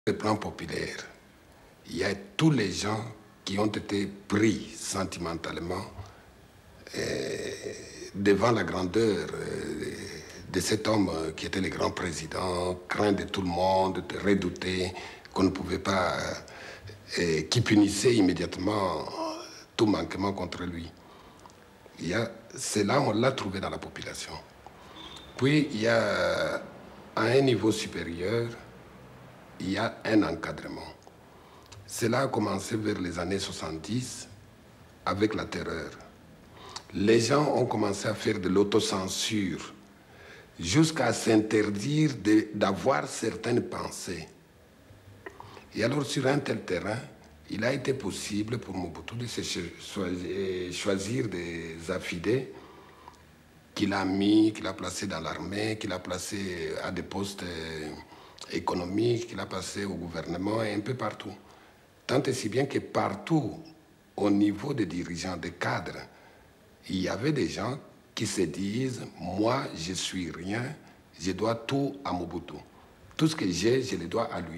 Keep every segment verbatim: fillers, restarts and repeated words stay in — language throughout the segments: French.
le plan populaire, il y a tous les gens qui ont été pris sentimentalement euh, devant la grandeur euh, de cet homme qui était le grand président, craint de tout le monde, redouté, qu'on ne pouvait pas, euh, qui punissait immédiatement tout manquement contre lui. C'est là on l'a trouvé dans la population. Puis il y a, à un niveau supérieur, il y a un encadrement. Cela a commencé vers les années soixante-dix avec la terreur. Les gens ont commencé à faire de l'autocensure jusqu'à s'interdire d'avoir certaines pensées. Et alors sur un tel terrain, il a été possible pour Mobutu de se choisir des affidés qu'il a mis, qu'il a placés dans l'armée, qu'il a placés à des postes économiques, qu'il a placés au gouvernement et un peu partout. Tant et si bien que partout, au niveau des dirigeants, des cadres, il y avait des gens qui se disent « Moi, je suis rien, je dois tout à Mobutu. Tout ce que j'ai, je le dois à lui. »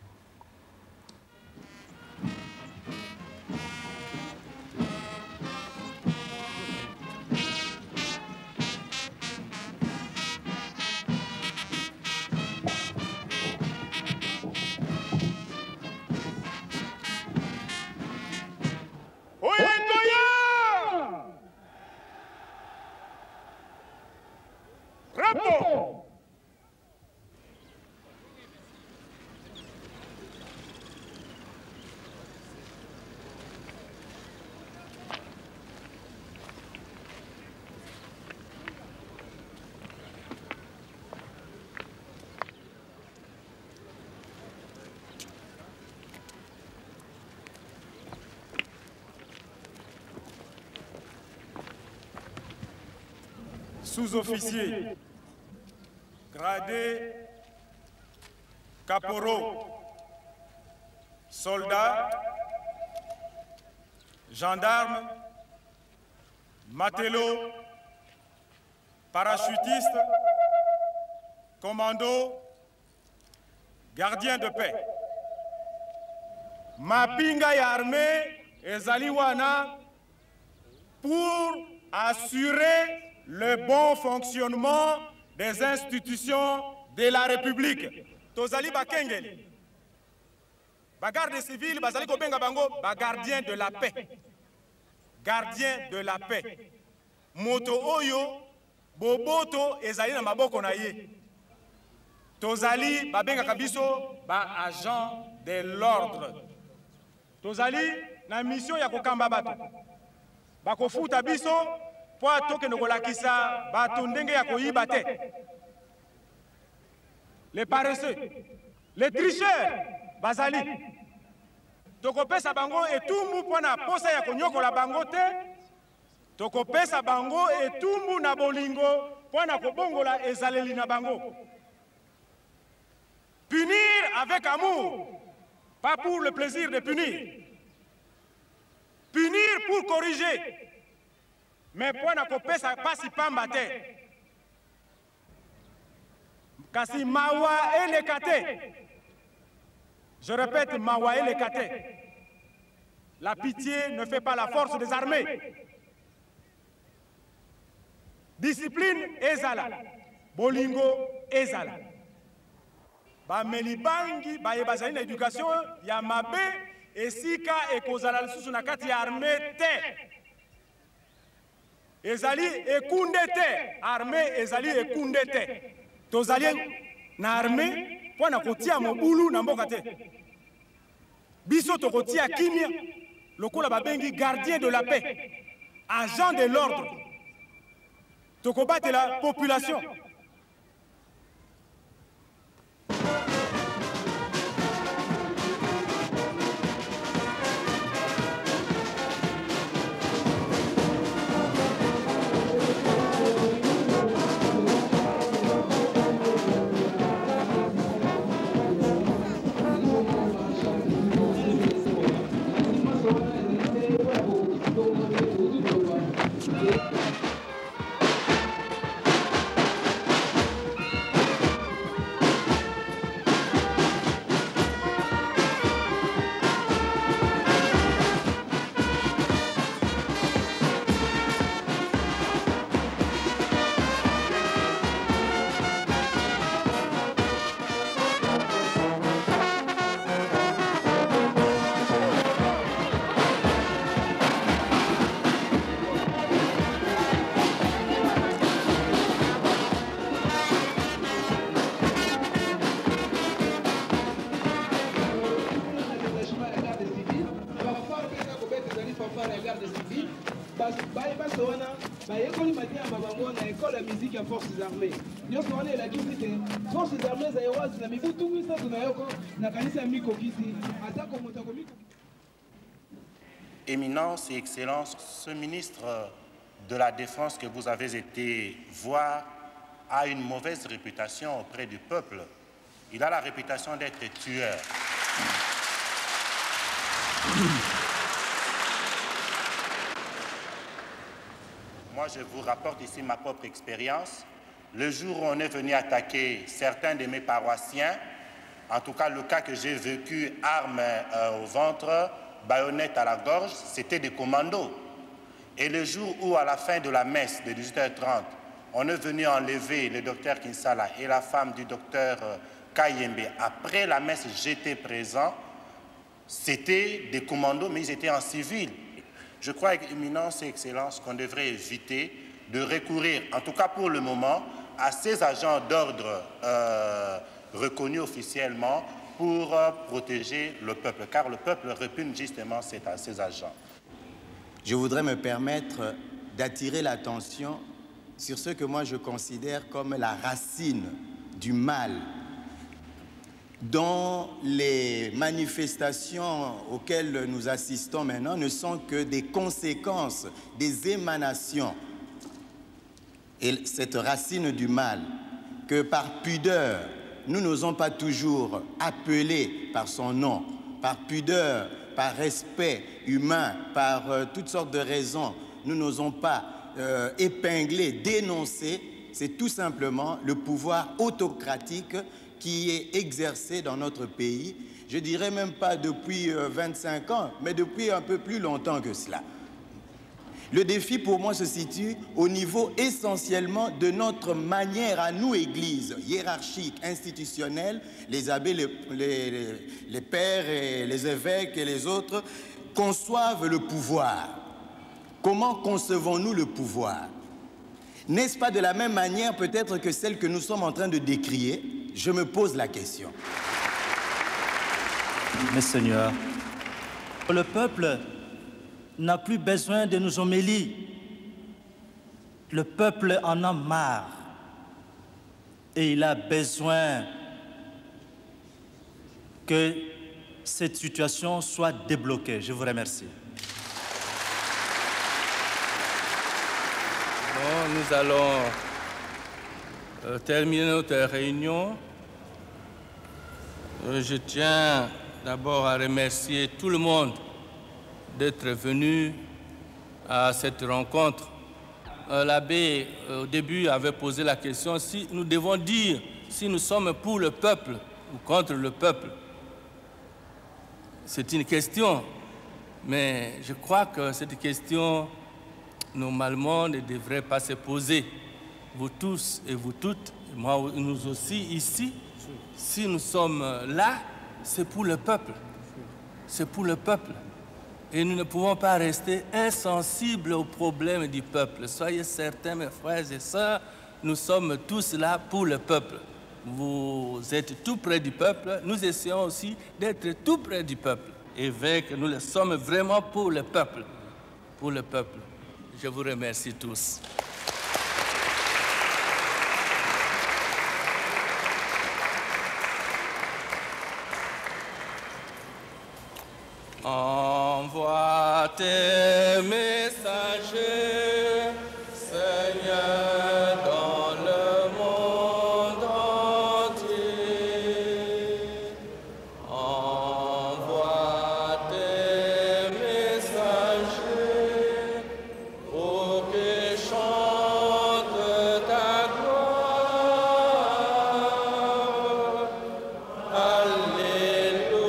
Sous-officiers, gradés, caporaux, soldats, gendarmes, matelots, parachutistes, commandos, gardiens de paix. Mapinga ya armée ezali wana pour assurer le bon fonctionnement des institutions de la République. Tozali bakengeli. Bagarde civile, bazali kobenga bango, bagardien de la paix. Gardien de la paix. Moto oyo, boboto ezali na maboko na ye. Tozali babenga kabiso ba agent de l'ordre. Tozali na mission ya kokamba bato. Bakofuta biso po atoke nokolakisa bato ndenge ya koyiba te. Les paresseux, les tricheurs, bazali. Tokopesa bango etumbu po na posa ya konyokola bango te. Tokopesa bango etumbu na bolingo po na kobongola ezaleli na bango. Punir avec amour, pas pour le plaisir de punir. Punir pour corriger. Mais pour na kopesa pasi pamba te. Kasi mawa elekate. Je répète, mawa elekate. La pitié ne fait pas la force des armées. Discipline ezala. Bolingo ezala. Ba melibangi ba yebazali na éducation ya mabe esika ekozala lisusu na kati ya armée te. Ezali ekunde te, armée ezali ekunde te. Tozali na armée po na kotia mobulu na mboka te. Biso to kotia kimia lokola babengi gardien de la paix, agent de l'ordre. Tokobate la population. nyonso wana bayekoli matiamba bango na ekole ya musique ya forces armées nyonso wana elakisi te forces armées za ewazi na mibutu misato na yoko na kanisa ya mikokisi atako moto akomikokisi. Éminence et Excellence, ce ministre de la Défense que vous avez été voir a une mauvaise réputation auprès du peuple. Il a la réputation d'être tueur. Moi, je vous rapporte ici ma propre expérience. Le jour où on est venu attaquer certains de mes paroissiens, en tout cas le cas que j'ai vécu, armes euh, au ventre, baïonnette à la gorge, c'était des commandos. Et le jour où, à la fin de la messe de dix-huit heures trente, on est venu enlever le docteur Kinsala et la femme du docteur euh, Kayembe, après la messe, j'étais présent, c'était des commandos, mais ils étaient en civil. Je crois, avec éminence et excellence, qu'on devrait éviter de recourir, en tout cas pour le moment, à ces agents d'ordre euh, reconnus officiellement pour euh, protéger le peuple, car le peuple répugne justement ces, ces agents. Je voudrais me permettre d'attirer l'attention sur ce que moi je considère comme la racine du mal, dont les manifestations auxquelles nous assistons maintenant ne sont que des conséquences, des émanations. Et cette racine du mal, que par pudeur, nous n'osons pas toujours appeler par son nom, par pudeur, par respect humain, par euh, toutes sortes de raisons, nous n'osons pas euh, épingler, dénoncer, c'est tout simplement le pouvoir autocratique qui est exercé dans notre pays, je dirais même pas depuis euh, vingt-cinq ans, mais depuis un peu plus longtemps que cela. Le défi pour moi se situe au niveau essentiellement de notre manière à nous, Église, hiérarchique, institutionnelle, les abbés, les, les, les pères et les évêques et les autres, conçoivent le pouvoir. Comment concevons-nous le pouvoir? N'est-ce pas de la même manière peut-être que celle que nous sommes en train de décrier? Je me pose la question. Mais Seigneur, le peuple n'a plus besoin de nos homélies. Le peuple en a marre et il a besoin que cette situation soit débloquée. Je vous remercie. Bon, nous allons euh, terminer notre réunion. Euh, je tiens d'abord à remercier tout le monde d'être venu à cette rencontre. Euh, L'abbé, euh, au début, avait posé la question si nous devons dire si nous sommes pour le peuple ou contre le peuple. C'est une question, mais je crois que cette question, normalement, ne devrait pas se poser. Vous tous et vous toutes, et moi, nous aussi ici, si nous sommes là, c'est pour le peuple. C'est pour le peuple. Et nous ne pouvons pas rester insensibles aux problèmes du peuple. Soyez certains, mes frères et sœurs, nous sommes tous là pour le peuple. Vous êtes tout près du peuple, nous essayons aussi d'être tout près du peuple. Évêque, nous le sommes vraiment pour le peuple. Pour le peuple. Je vous remercie tous. Envoie tes messagers, Seigneur, dans le monde entier. Envoie tes messagers pour qu'ils chantent ta gloire. Alléluia.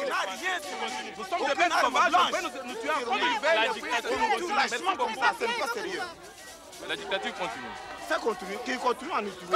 Nous sommes des bêtes sauvages, on peut nous tuer en premier. La dictature continue. Lâchement comme ça, c'est pas sérieux. La dictature continue. Ça continue, qu'il continue à nous tuer.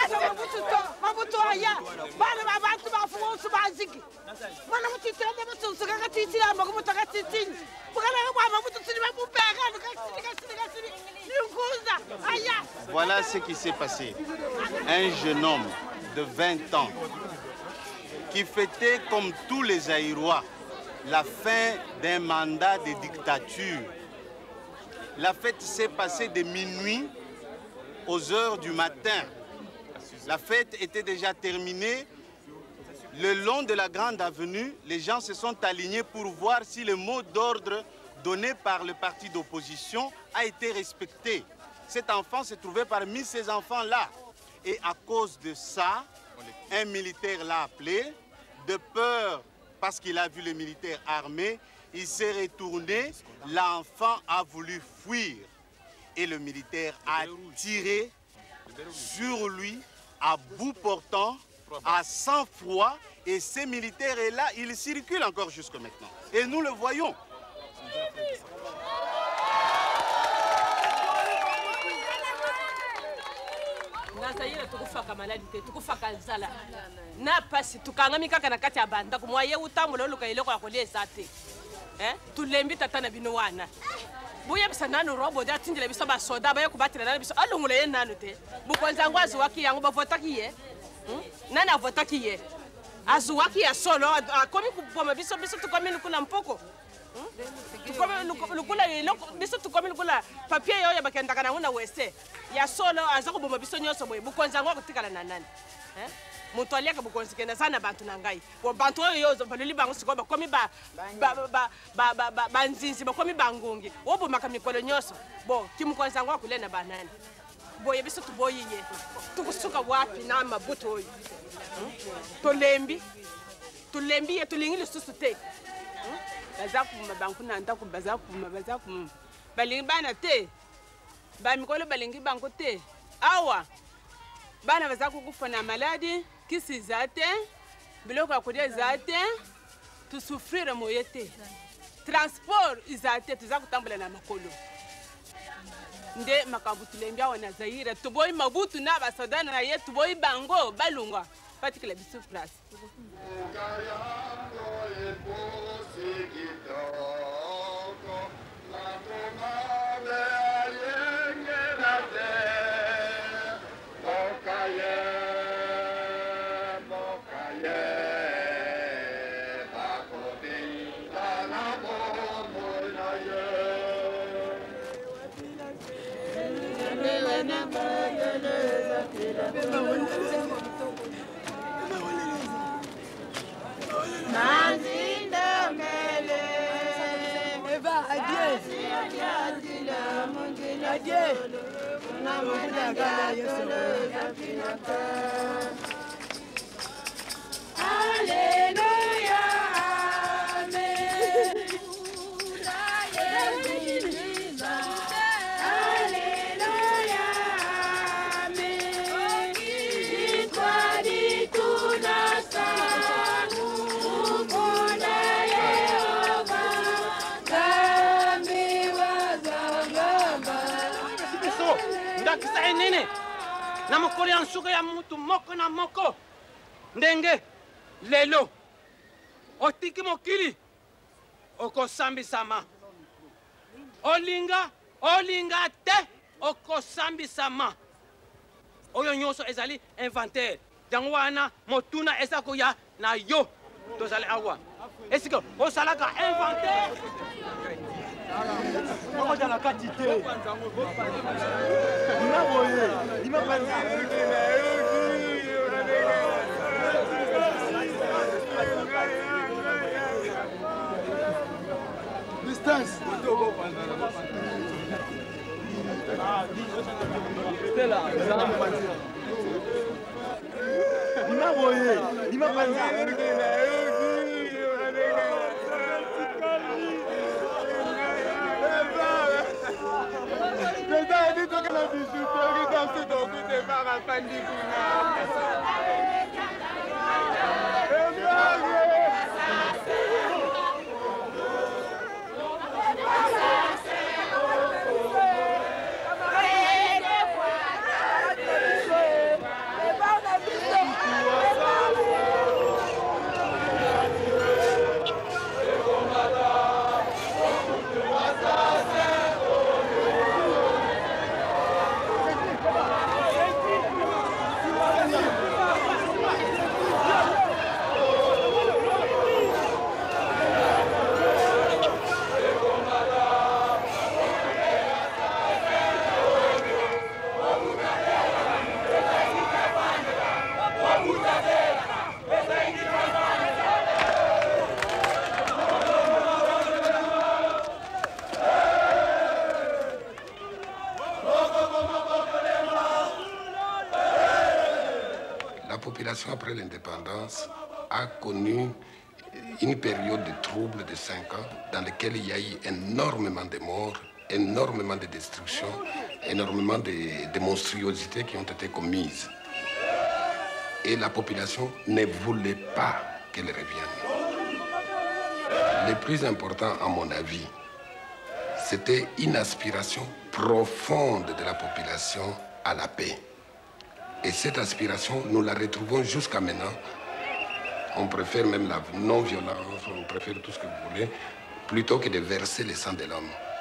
Voilà ce qui s'est passé. Un jeune homme de vingt ans qui fêtait comme tous les Zaïrois la fin d'un mandat de dictature. La fête s'est passée de minuit aux heures du matin. La fête était déjà terminée. Le long de la grande avenue, les gens se sont alignés pour voir si le mot d'ordre donné par le parti d'opposition a été respecté. Cet enfant se trouvait parmi ces enfants-là. Et à cause de ça, un militaire l'a appelé. De peur, parce qu'il a vu les militaires armés, il s'est retourné. L'enfant a voulu fuir. Et le militaire a tiré sur lui à bout portant, à sang-froid. Et ces militaires est là, ils circulent encore jusque maintenant. Et nous le voyons. Nazaire tukufaka maladi te tukufaka nzala na pasi tukangami kaka na kati ya banda kumwaye utambulo luka ileko ya koleza te eh tulembi tata na bino wana buya bisa nanu robo da tindile biso ba soda ba yokubatira na biso alungule ye nanu te bukonza ngwazi waki yango ba votaki ye nani avotaki ye azuwaki ya solo akomi kupoma biso biso tukomi lukula mpoko tukomi lukula biso tukomi lukula papier yo ya bakendaka na nguna wese ya solo aza kuboma biso nyoso boye bukonza ngwa kutikala na nani eh mutu aliaka bukonzi kenda sana bantu na ngai bo bantu oyo yozo balili bango siko bakomi ba ba ba ba ba banzinzi bakomi bangungi wobo makamikolo nyoso bo kimukonza ngwa kulena banani boye biso tuboyiye tukusuka wapi na mabuto oyo tolembi tolembi ye tulingi lisusu te baza kuma banku na ndako baza kuma baza kuma balingi bana te ba mikolo balingi banko te awa bana baza kukufa na maladi kisi zate biloko akudia zate tu souffrir moye te transport izate tuza kutambula na makolo nde makambo tulembi awa na Zaire tuboyi mabutu na basodana na ye tuboyi bango balungwa patikela biso place nini na mokolo ya nsuka ya mutu moko na moko ndenge lelo otiki mokili okosambisama olinga olinga te okosambisama oyo nyonso ezali inventaire yango wana motuna eza koya na yo tozali awa esika osalaka inventaire Comment dans la quantité? Il m'a voyé, il m'a pas distance. Il m'a voyé, il m'a pas Thank you. population, après l'indépendance, a connu une période de troubles de cinq ans dans laquelle il y a eu énormément de morts, énormément de destructions, énormément de, de monstruosités qui ont été commises. Et la population ne voulait pas qu'elle revienne. Le plus important, à mon avis, c'était une aspiration profonde de la population à la paix. Et cette aspiration, nous la retrouvons jusqu'à maintenant. On préfère même la non-violence, on préfère tout ce que vous voulez, plutôt que de verser le sang de l'homme.